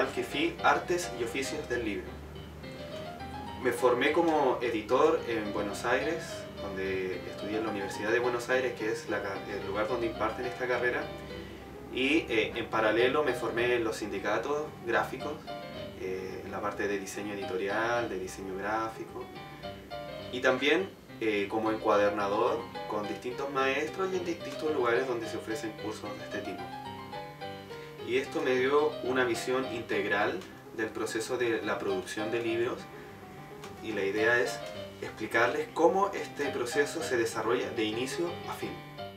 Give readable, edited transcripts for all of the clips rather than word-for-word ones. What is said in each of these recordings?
FIFI Artes y Oficios del Libro. Me formé como editor en Buenos Aires, donde estudié en la Universidad de Buenos Aires, que es el lugar donde imparten esta carrera, y en paralelo me formé en los sindicatos gráficos, en la parte de diseño editorial, de diseño gráfico, y también como encuadernador con distintos maestros y en distintos lugares donde se ofrecen cursos de este tipo. Y esto me dio una visión integral del proceso de la producción de libros, y la idea es explicarles cómo este proceso se desarrolla de inicio a fin.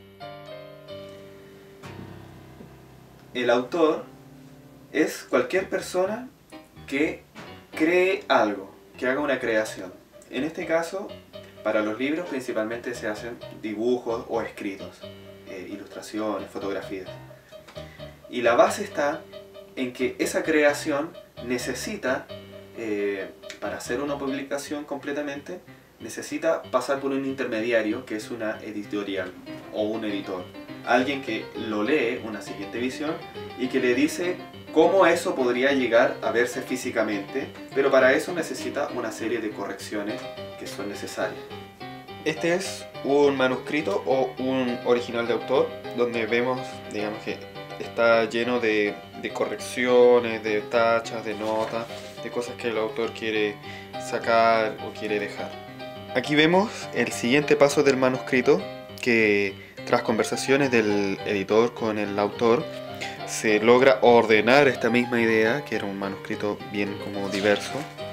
El autor es cualquier persona que cree algo, que haga una creación. En este caso, para los libros principalmente se hacen dibujos o escritos, ilustraciones, fotografías. Y la base está en que esa creación necesita, para hacer una publicación completamente, necesita pasar por un intermediario que es una editorial o un editor. Alguien que lo lee, una siguiente visión, y que le dice cómo eso podría llegar a verse físicamente, pero para eso necesita una serie de correcciones que son necesarias. Este es un manuscrito o un original de autor, donde vemos, digamos, que está lleno de correcciones, de tachas, de notas, de cosas que el autor quiere sacar o quiere dejar. Aquí vemos el siguiente paso del manuscrito, que tras conversaciones del editor con el autor se logra ordenar esta misma idea, que era un manuscrito bien como diverso,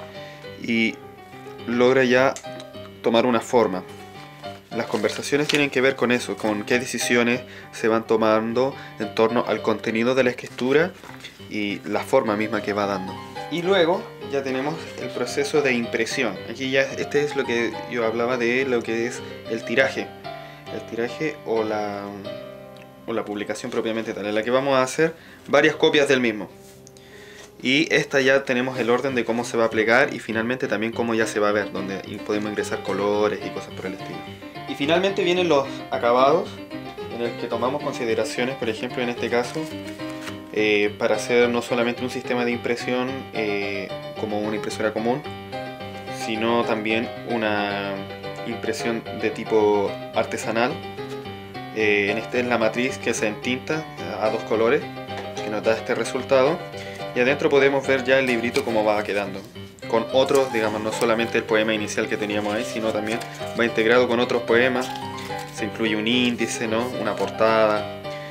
y logra ya tomar una forma. Las conversaciones tienen que ver con eso, con qué decisiones se van tomando en torno al contenido de la escritura y la forma misma que va dando. Y luego ya tenemos el proceso de impresión. Aquí ya este es lo que yo hablaba de lo que es el tiraje. El tiraje o la publicación propiamente tal, en la que vamos a hacer varias copias del mismo. Y esta ya tenemos el orden de cómo se va a plegar y finalmente también cómo ya se va a ver, donde podemos ingresar colores y cosas por el estilo. Y finalmente vienen los acabados, en el que tomamos consideraciones, por ejemplo en este caso, para hacer no solamente un sistema de impresión como una impresora común, sino también una impresión de tipo artesanal. Esta es la matriz que se entinta a dos colores, que nos da este resultado. Y adentro podemos ver ya el librito cómo va quedando, con otros, digamos, no solamente el poema inicial que teníamos ahí, sino también va integrado con otros poemas. Se incluye un índice, ¿no? Una portada,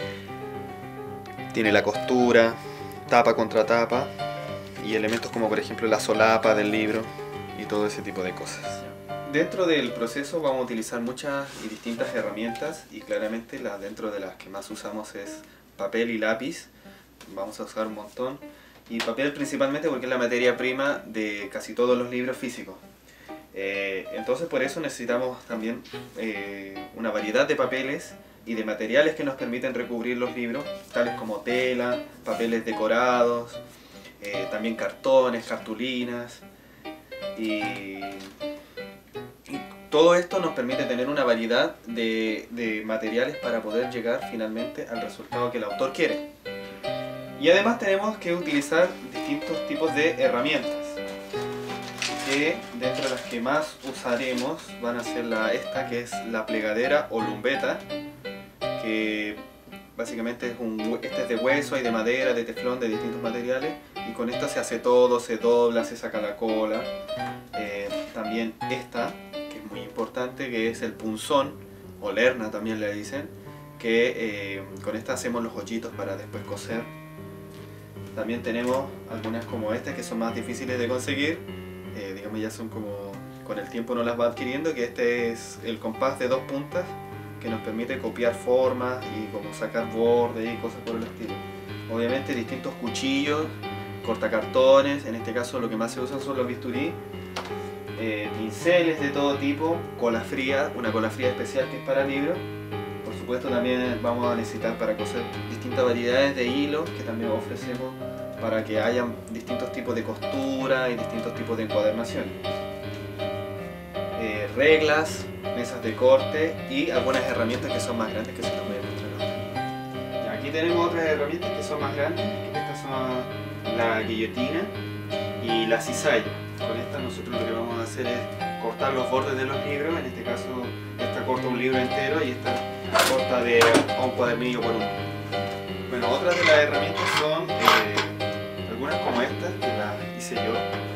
tiene la costura, tapa contra tapa, y elementos como por ejemplo la solapa del libro y todo ese tipo de cosas. Dentro del proceso vamos a utilizar muchas y distintas herramientas, y claramente dentro de las que más usamos es papel y lápiz. Vamos a usar un montón. Y papel principalmente porque es la materia prima de casi todos los libros físicos. Entonces por eso necesitamos también una variedad de papeles y de materiales que nos permiten recubrir los libros, tales como tela, papeles decorados, también cartones, cartulinas. Y todo esto nos permite tener una variedad de materiales para poder llegar finalmente al resultado que el autor quiere. Y además tenemos que utilizar distintos tipos de herramientas, que dentro de las que más usaremos van a ser esta, que es la plegadera o lumbeta, que básicamente esta es de hueso y de madera, de teflón, de distintos materiales, y con esta se hace todo, se dobla, se saca la cola. También esta, que es muy importante, que es el punzón, o lerna también le dicen, que con esta hacemos los hoyitos para después coser. También tenemos algunas como estas que son más difíciles de conseguir, digamos ya son como con el tiempo no las va adquiriendo, que este es el compás de 2 puntas que nos permite copiar formas y como sacar bordes y cosas por el estilo. Obviamente distintos cuchillos, cortacartones, en este caso lo que más se usan son los bisturí, pinceles de todo tipo, cola fría, una cola fría especial que es para libros. Por supuesto también vamos a necesitar para coser distintas variedades de hilos que también ofrecemos para que haya distintos tipos de costura y distintos tipos de encuadernación. Reglas, mesas de corte y algunas herramientas que son más grandes que se las voy a mostrar ahora. Aquí tenemos otras herramientas que son más grandes, que estas son la guillotina y la cizalla. Con esta nosotros lo que vamos a hacer es cortar los bordes de los libros. En este caso esta corta un libro entero y esta corta de a un cuadernillo por uno. Bueno, otras de las herramientas son algunas como estas, que las hice yo,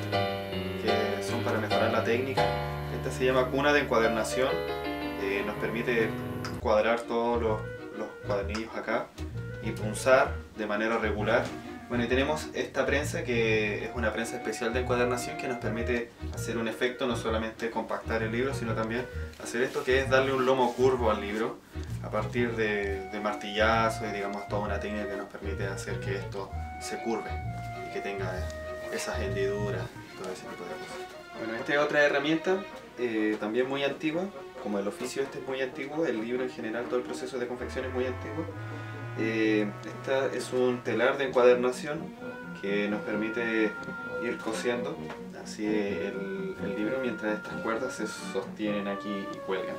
que son para mejorar la técnica. Esta se llama cuna de encuadernación, nos permite cuadrar todos los cuadernillos acá y punzar de manera regular. Bueno, y tenemos esta prensa, que es una prensa especial de encuadernación, que nos permite hacer un efecto, no solamente compactar el libro, sino también hacer esto, que es darle un lomo curvo al libro a partir de martillazos y digamos toda una técnica que nos permite hacer que esto se curve y que tenga esas hendiduras y todo ese tipo de cosas. Bueno, esta es otra herramienta también muy antigua, como el oficio este es muy antiguo, el libro en general, todo el proceso de confección es muy antiguo. Esta es un telar de encuadernación que nos permite ir cosiendo así el libro mientras estas cuerdas se sostienen aquí y cuelgan.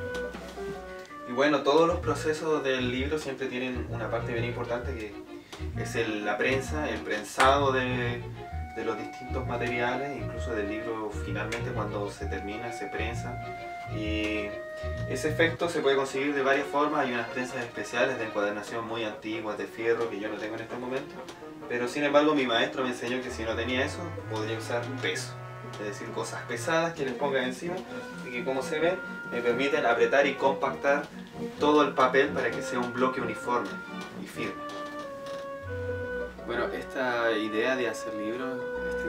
Y bueno, todos los procesos del libro siempre tienen una parte bien importante, que es la prensa, el prensado de los distintos materiales, incluso del libro finalmente cuando se termina se prensa. Y ese efecto se puede conseguir de varias formas. Hay unas prensas especiales de encuadernación muy antiguas, de fierro, que yo no tengo en este momento, pero sin embargo mi maestro me enseñó que si no tenía eso podría usar peso, es decir, cosas pesadas que les ponga encima y que, como se ve, me permiten apretar y compactar todo el papel para que sea un bloque uniforme y firme. Bueno, esta idea de hacer libros,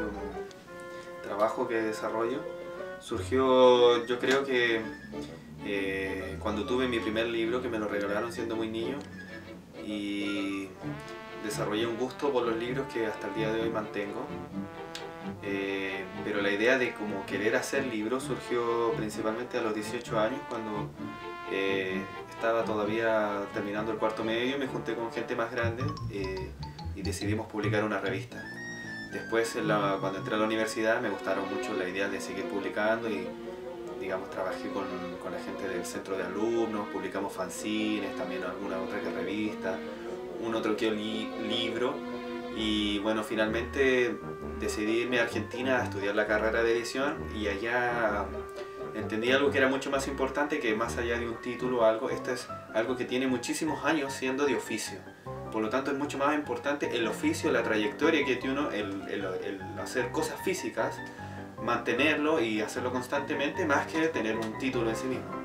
este trabajo que desarrollo, surgió, yo creo que cuando tuve mi primer libro, que me lo regalaron siendo muy niño, y desarrollé un gusto por los libros que hasta el día de hoy mantengo. Pero la idea de como querer hacer libros surgió principalmente a los 18 años, cuando estaba todavía terminando el cuarto medio. Me junté con gente más grande y decidimos publicar una revista. Después, cuando entré a la universidad, me gustaron mucho la idea de seguir publicando y, digamos, trabajé con la gente del centro de alumnos, publicamos fanzines, también alguna otra que revista, un otro que libro. Y bueno, finalmente decidí irme a Argentina a estudiar la carrera de edición, y allá entendí algo que era mucho más importante, que más allá de un título o algo, esto es algo que tiene muchísimos años siendo de oficio. Por lo tanto es mucho más importante el oficio, la trayectoria que tiene uno, el hacer cosas físicas, mantenerlo y hacerlo constantemente, más que tener un título en sí mismo.